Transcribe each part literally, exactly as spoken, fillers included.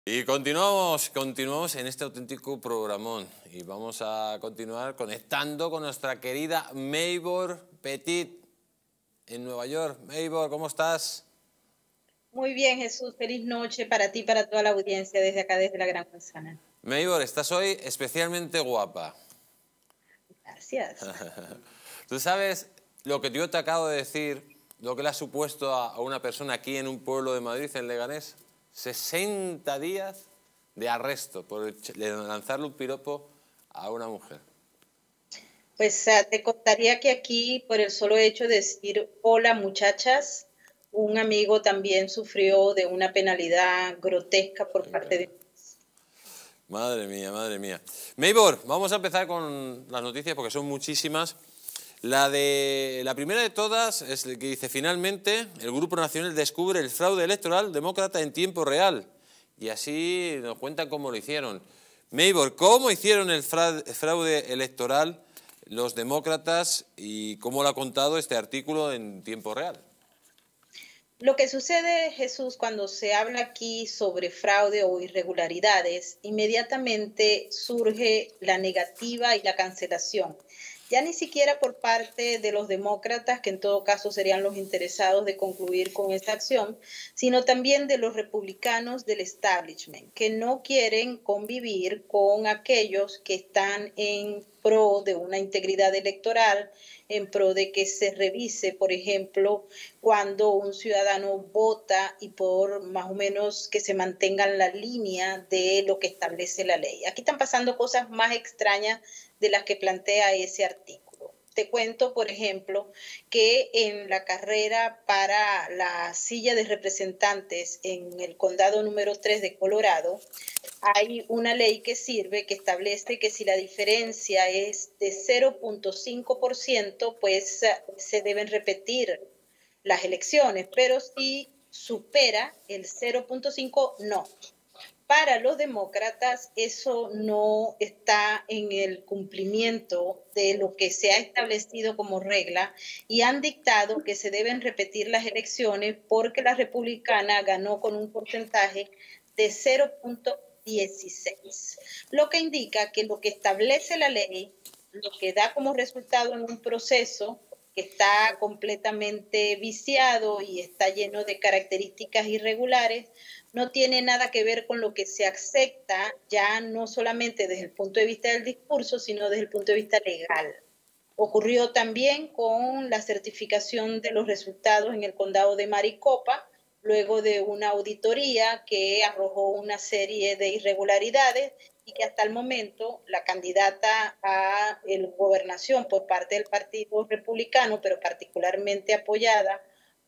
Y continuamos, continuamos en este auténtico programón y vamos a continuar conectando con nuestra querida Maybor Petit en Nueva York. Maybor, ¿cómo estás? Muy bien, Jesús. Feliz noche para ti y para toda la audiencia desde acá, desde la Gran Manzana. Maybor, estás hoy especialmente guapa. Gracias. Tú sabes lo que yo te acabo de decir, lo que le ha supuesto a, a una persona aquí en un pueblo de Madrid, en Leganés. sesenta días de arresto por lanzarle un piropo a una mujer. Pues uh, te contaría que aquí, por el solo hecho de decir hola muchachas, un amigo también sufrió de una penalidad grotesca por parte de... Madre mía, madre mía. Maybor, vamos a empezar con las noticias porque son muchísimas. La, de, la primera de todas es el que dice, finalmente, el Grupo Nacional descubre el fraude electoral demócrata en tiempo real. Y así nos cuentan cómo lo hicieron. Maybor, ¿cómo hicieron el fraude electoral los demócratas y cómo lo ha contado este artículo en tiempo real? Lo que sucede, Jesús, cuando se habla aquí sobre fraude o irregularidades, inmediatamente surge la negativa y la cancelación. Ya ni siquiera por parte de los demócratas, que en todo caso serían los interesados de concluir con esta acción, sino también de los republicanos del establishment, que no quieren convivir con aquellos que están en pro de una integridad electoral, en pro de que se revise, por ejemplo, cuando un ciudadano vota y por más o menos que se mantengan la línea de lo que establece la ley. Aquí están pasando cosas más extrañas de las que plantea ese artículo. Te cuento, por ejemplo, que en la carrera para la silla de representantes en el condado número tres de Colorado, hay una ley que sirve, que establece que si la diferencia es de cero punto cinco por ciento, pues se deben repetir las elecciones, pero si supera el cero punto cinco, no. Para los demócratas eso no está en el cumplimiento de lo que se ha establecido como regla y han dictado que se deben repetir las elecciones porque la republicana ganó con un porcentaje de cero punto dieciséis, lo que indica que lo que establece la ley, lo que da como resultado en un proceso que está completamente viciado y está lleno de características irregulares, no tiene nada que ver con lo que se acepta ya no solamente desde el punto de vista del discurso, sino desde el punto de vista legal. Ocurrió también con la certificación de los resultados en el condado de Maricopa, luego de una auditoría que arrojó una serie de irregularidades y que hasta el momento la candidata a la gobernación por parte del Partido Republicano, pero particularmente apoyada,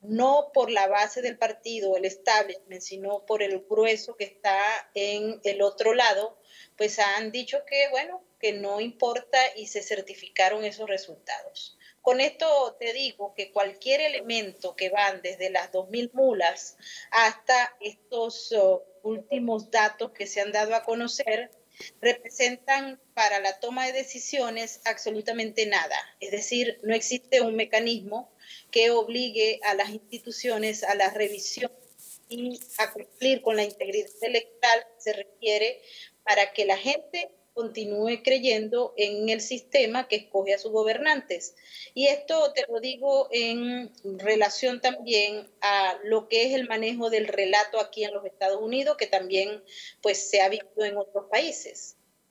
no por la base del partido, el establishment, sino por el grueso que está en el otro lado, pues han dicho que, bueno, que no importa y se certificaron esos resultados. Con esto te digo que cualquier elemento que van desde las dos mil mulas hasta estos uh, últimos datos que se han dado a conocer representan para la toma de decisiones absolutamente nada. Es decir, no existe un mecanismo que obligue a las instituciones a la revisión y a cumplir con la integridad electoral que se requiere para que la gente continúe creyendo en el sistema que escoge a sus gobernantes. Y esto te lo digo en relación también a lo que es el manejo del relato aquí en los Estados Unidos, que también pues se ha visto en otros países.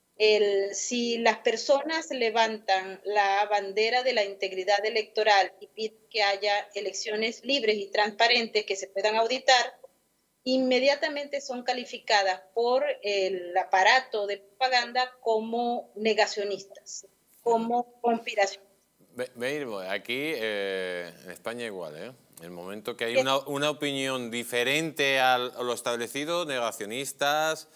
El, si las personas levantan la bandera de la integridad electoral y piden que haya elecciones libres y transparentes que se puedan auditar, inmediatamente son calificadas por el aparato de propaganda como negacionistas, como conspiracionistas. Ve, aquí eh, en España igual, ¿eh? En el momento que hay una, una opinión diferente a lo establecido, negacionistas,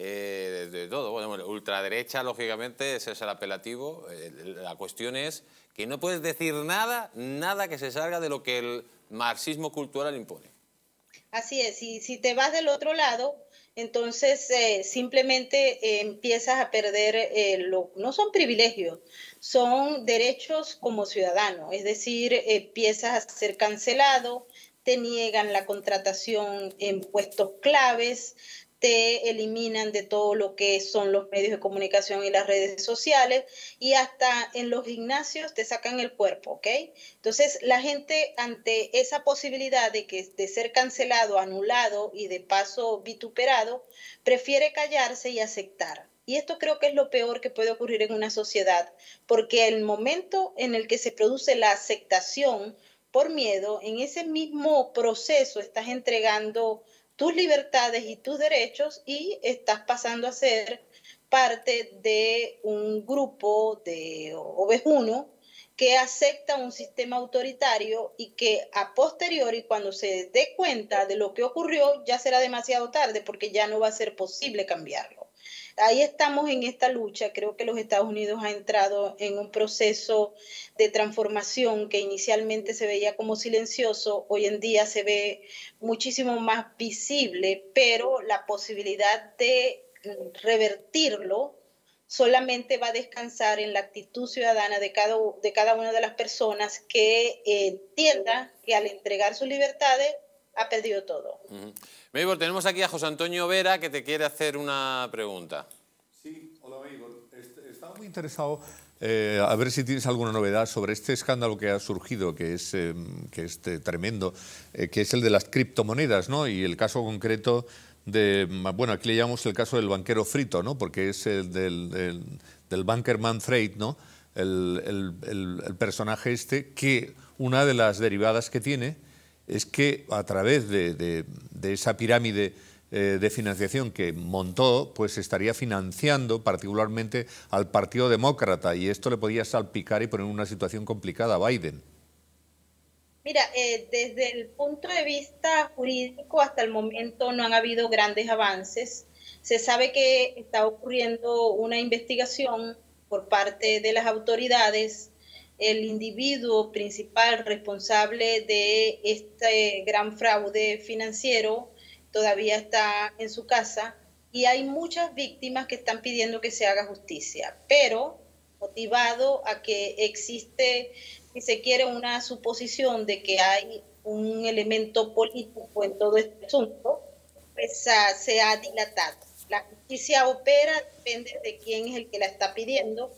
eh, de, de todo. Bueno, ultraderecha, lógicamente, ese es el apelativo. Eh, la cuestión es que no puedes decir nada, nada que se salga de lo que el marxismo cultural impone. Así es, y si te vas del otro lado, entonces eh, simplemente eh, empiezas a perder, eh, lo, no son privilegios, son derechos como ciudadano, es decir, eh, empiezas a ser cancelado, te niegan la contratación en puestos claves, te eliminan de todo lo que son los medios de comunicación y las redes sociales, y hasta en los gimnasios te sacan el cuerpo, ¿ok? Entonces, la gente ante esa posibilidad de, que, de ser cancelado, anulado y de paso vituperado, prefiere callarse y aceptar. Y esto creo que es lo peor que puede ocurrir en una sociedad, porque el momento en el que se produce la aceptación por miedo, en ese mismo proceso estás entregando tus libertades y tus derechos y estás pasando a ser parte de un grupo de ovejuno que acepta un sistema autoritario y que a posteriori, cuando se dé cuenta de lo que ocurrió, ya será demasiado tarde porque ya no va a ser posible cambiarlo. Ahí estamos en esta lucha. Creo que los Estados Unidos ha entrado en un proceso de transformación que inicialmente se veía como silencioso, hoy en día se ve muchísimo más visible, pero la posibilidad de revertirlo solamente va a descansar en la actitud ciudadana de cada, de cada una de las personas que entienda que al entregar sus libertades ha perdido todo. Uh-huh. Maybor, tenemos aquí a José Antonio Vera que te quiere hacer una pregunta. Sí, hola Maybor. Estaba muy interesado eh, a ver si tienes alguna novedad sobre este escándalo que ha surgido, que es, eh, que es tremendo, eh, que es el de las criptomonedas, ¿no? Y el caso concreto de, bueno, aquí le llamamos el caso del banquero frito, ¿no? Porque es el del, del, del banker Manfred, ¿no? El, el, el, el personaje este, que una de las derivadas que tiene es que a través de, de, de esa pirámide eh, de financiación que montó, pues estaría financiando particularmente al Partido Demócrata, y esto le podía salpicar y poner en una situación complicada a Biden. Mira, eh, desde el punto de vista jurídico hasta el momento no han habido grandes avances. Se sabe que está ocurriendo una investigación por parte de las autoridades. El individuo principal responsable de este gran fraude financiero todavía está en su casa y hay muchas víctimas que están pidiendo que se haga justicia, pero motivado a que existe, si se quiere, una suposición de que hay un elemento político en todo este asunto, pues uh, se ha dilatado. La justicia opera, depende de quién es el que la está pidiendo.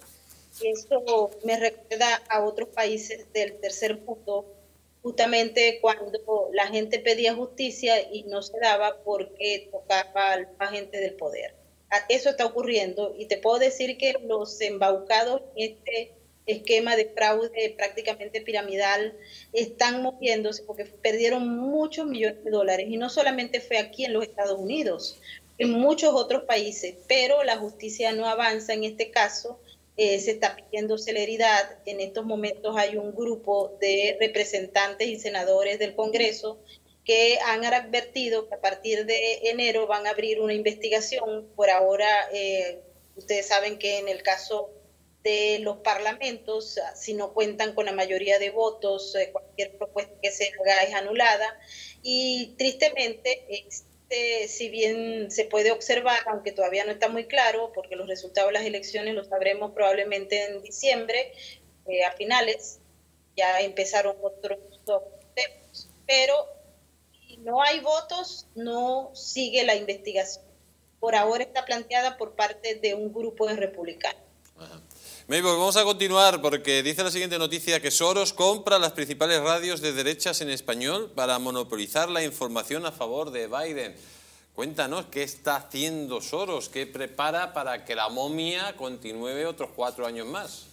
Eso me recuerda a otros países del tercer mundo, justamente cuando la gente pedía justicia y no se daba porque tocaba al agente del poder. Eso está ocurriendo y te puedo decir que los embaucados en este esquema de fraude prácticamente piramidal están moviéndose porque perdieron muchos millones de dólares, y no solamente fue aquí en los Estados Unidos, en muchos otros países, pero la justicia no avanza en este caso. Eh, se está pidiendo celeridad. En estos momentos hay un grupo de representantes y senadores del Congreso que han advertido que a partir de enero van a abrir una investigación. Por ahora, eh, ustedes saben que en el caso de los parlamentos, si no cuentan con la mayoría de votos, eh, cualquier propuesta que se haga es anulada, y tristemente, este, si bien se puede observar, aunque todavía no está muy claro, porque los resultados de las elecciones los sabremos probablemente en diciembre, eh, a finales, ya empezaron otros temas, pero si no hay votos, no sigue la investigación. Por ahora está planteada por parte de un grupo de republicanos. Ajá. Maybor, vamos a continuar porque dice la siguiente noticia que Soros compra las principales radios de derechas en español para monopolizar la información a favor de Biden. Cuéntanos, ¿qué está haciendo Soros? ¿Qué prepara para que la momia continúe otros cuatro años más?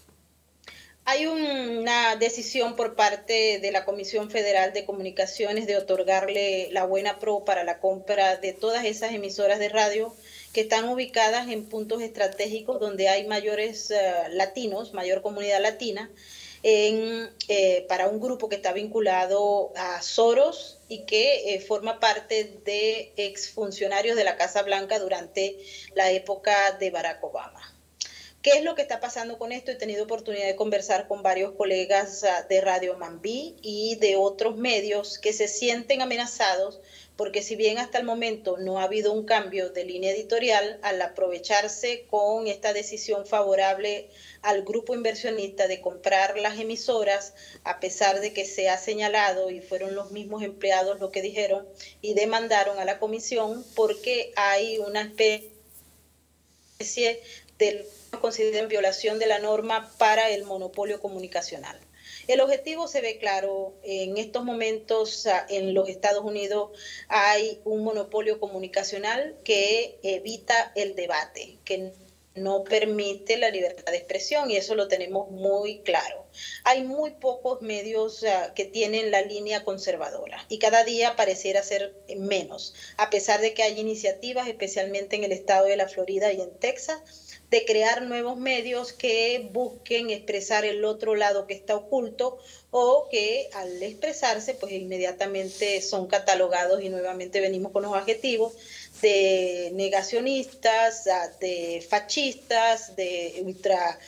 Hay una decisión por parte de la Comisión Federal de Comunicaciones de otorgarle la buena pro para la compra de todas esas emisoras de radio que están ubicadas en puntos estratégicos donde hay mayores uh, latinos, mayor comunidad latina, en, eh, para un grupo que está vinculado a Soros y que eh, forma parte de exfuncionarios de la Casa Blanca durante la época de Barack Obama. ¿Qué es lo que está pasando con esto? He tenido oportunidad de conversar con varios colegas de Radio Mambí y de otros medios que se sienten amenazados porque si bien hasta el momento no ha habido un cambio de línea editorial, al aprovecharse con esta decisión favorable al grupo inversionista de comprar las emisoras, a pesar de que se ha señalado y fueron los mismos empleados los que dijeron y demandaron a la comisión porque hay una especie de consideran violación de la norma para el monopolio comunicacional. El objetivo se ve claro, en estos momentos en los Estados Unidos hay un monopolio comunicacional que evita el debate, que no permite la libertad de expresión y eso lo tenemos muy claro. Hay muy pocos medios uh, que tienen la línea conservadora y cada día pareciera ser menos, a pesar de que hay iniciativas, especialmente en el estado de la Florida y en Texas, de crear nuevos medios que busquen expresar el otro lado que está oculto o que al expresarse pues inmediatamente son catalogados y nuevamente venimos con los adjetivos de negacionistas, de fascistas, de ultraderecha,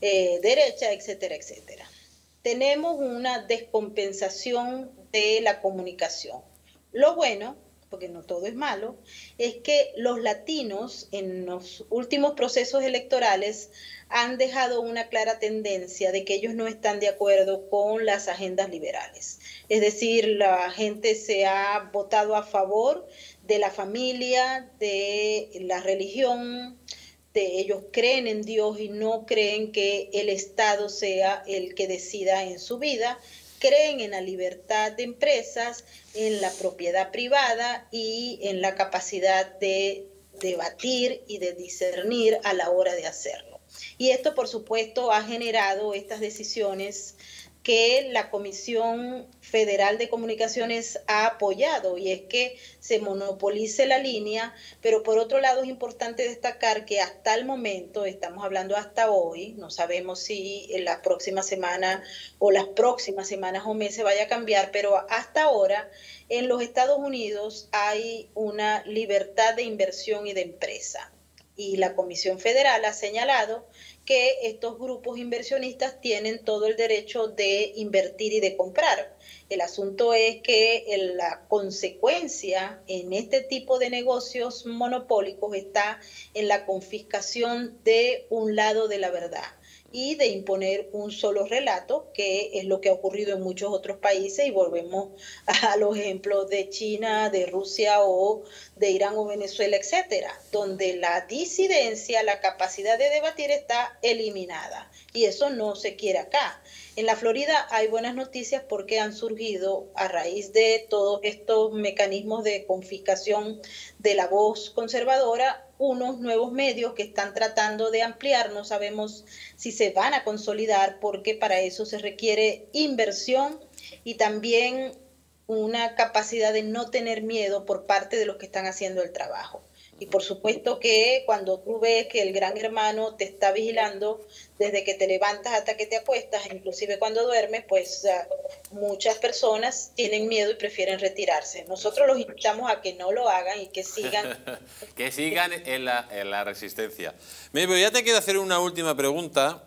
eh, etcétera, etcétera. Tenemos una descompensación de la comunicación. Lo bueno, porque no todo es malo, es que los latinos en los últimos procesos electorales han dejado una clara tendencia de que ellos no están de acuerdo con las agendas liberales. Es decir, la gente se ha votado a favor de la familia, de la religión, de ellos creen en Dios y no creen que el Estado sea el que decida en su vida, creen en la libertad de empresas, en la propiedad privada y en la capacidad de debatir y de discernir a la hora de hacerlo. Y esto, por supuesto, ha generado estas decisiones que la Comisión Federal de Comunicaciones ha apoyado, y es que se monopolice la línea, pero por otro lado es importante destacar que hasta el momento, estamos hablando hasta hoy, no sabemos si en la próxima semana o las próximas semanas o meses vaya a cambiar, pero hasta ahora en los Estados Unidos hay una libertad de inversión y de empresa. Y la Comisión Federal ha señalado que estos grupos inversionistas tienen todo el derecho de invertir y de comprar. El asunto es que la consecuencia en este tipo de negocios monopólicos está en la confiscación de un lado de la verdad y de imponer un solo relato, que es lo que ha ocurrido en muchos otros países, y volvemos a los ejemplos de China, de Rusia o de Irán o Venezuela, etcétera, donde la disidencia, la capacidad de debatir está eliminada, y eso no se quiere acá. En la Florida hay buenas noticias porque han surgido a raíz de todos estos mecanismos de confiscación de la voz conservadora unos nuevos medios que están tratando de ampliar. No sabemos si se van a consolidar porque para eso se requiere inversión y también una capacidad de no tener miedo por parte de los que están haciendo el trabajo. Y por supuesto que cuando tú ves que el gran hermano te está vigilando desde que te levantas hasta que te acuestas, inclusive cuando duermes, pues uh, muchas personas tienen miedo y prefieren retirarse. Nosotros los invitamos a que no lo hagan y que sigan. que sigan en la, en la resistencia. Mabel, ya te quiero hacer una última pregunta.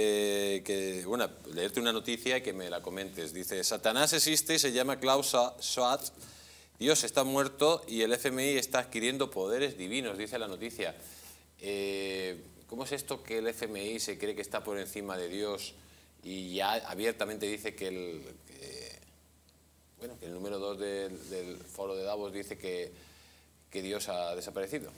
Eh, que, bueno, leerte una noticia y que me la comentes. Dice, Satanás existe y se llama Klaus Schwab. Dios está muerto y el F M I está adquiriendo poderes divinos, dice la noticia. Eh, ¿Cómo es esto que el F M I se cree que está por encima de Dios y ya abiertamente dice que el, que, bueno, que el número dos del, del foro de Davos dice que, que Dios ha desaparecido?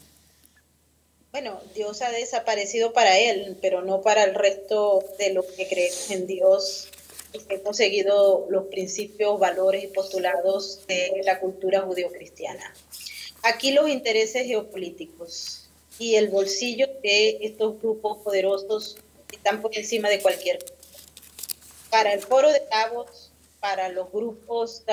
Bueno, Dios ha desaparecido para él, pero no para el resto de los que creemos en Dios y que hemos seguido los principios, valores y postulados de la cultura judeocristiana. Aquí los intereses geopolíticos y el bolsillo de estos grupos poderosos están por encima de cualquier cosa. Para el foro de Davos, para los grupos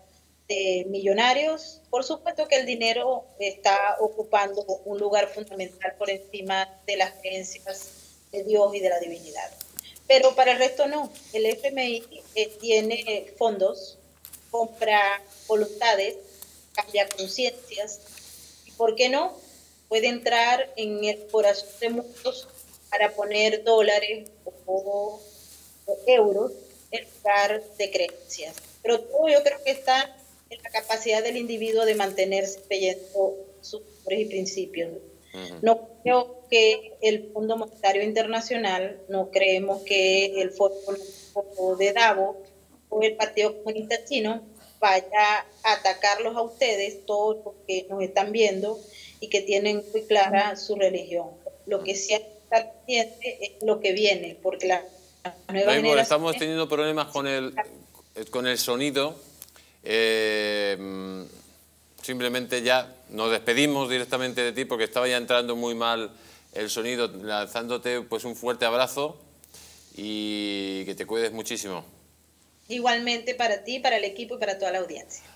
de millonarios, por supuesto que el dinero está ocupando un lugar fundamental por encima de las creencias de Dios y de la divinidad. Pero para el resto no. El F M I eh, tiene fondos, compra voluntades, cambia conciencias, y ¿por qué no? Puede entrar en el corazón de muchos para poner dólares o, o euros en lugar de creencias. Pero todo yo creo que está en la capacidad del individuo de mantenerse creyendo sus valores y principios. Uh-huh. No creo que el Fondo Monetario Internacional, no creemos que el Foro de Davos o el Partido Comunista Chino vaya a atacarlos a ustedes, todos los que nos están viendo y que tienen muy clara su religión. Lo que sí hay que estar pendiente es lo que viene, porque la nueva Raymond, generación... Estamos teniendo problemas con el, con el sonido. Eh, simplemente ya nos despedimos directamente de ti porque estaba ya entrando muy mal el sonido, lanzándote pues un fuerte abrazo y que te cuides muchísimo. Igualmente para ti, para el equipo y para toda la audiencia.